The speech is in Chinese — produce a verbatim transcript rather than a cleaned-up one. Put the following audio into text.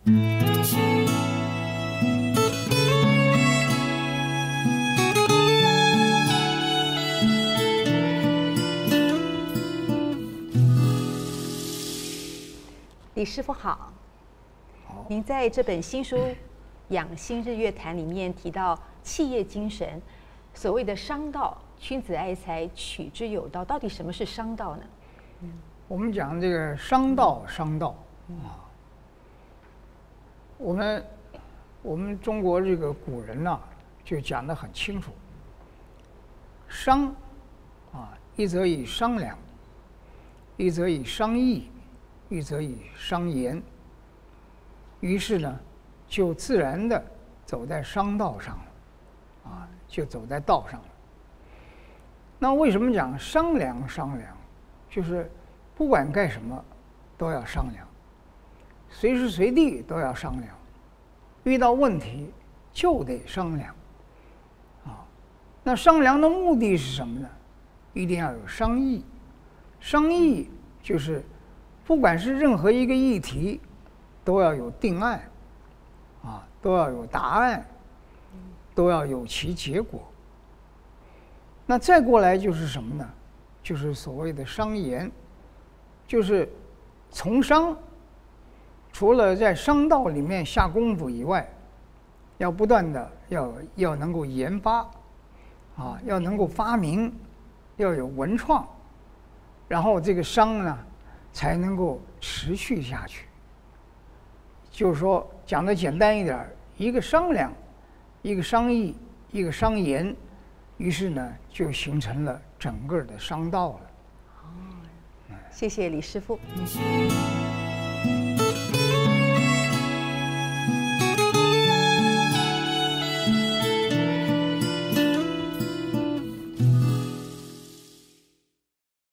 李师傅好， 好， 您在这本新书《养心日月谈》里面提到企业精神，所谓的商道，君子爱财，取之有道，到底什么是商道呢？ 我们讲这个商道，商道啊，我们我们中国这个古人呐、就讲得很清楚，商啊，一则以商量，一则以商议，一则以商言。于是呢，就自然的走在商道上了，啊，就走在道上了。那为什么讲商量商量？就是不管干什么都要商量，随时随地都要商量，遇到问题就得商量，啊，那商量的目的是什么呢？一定要有商议，商议就是不管是任何一个议题，都要有定案，啊，都要有答案，都要有其结果。那再过来就是什么呢？就是所谓的商言，就是从商，除了在商道里面下功夫以外，要不断的要要能够研发，啊，要能够发明，要有文创，然后这个商呢才能够持续下去。就是说，讲的简单一点，一个商量，一个商议，一个商言，于是呢就形成了整个的商道了。 谢谢李师傅。 嗯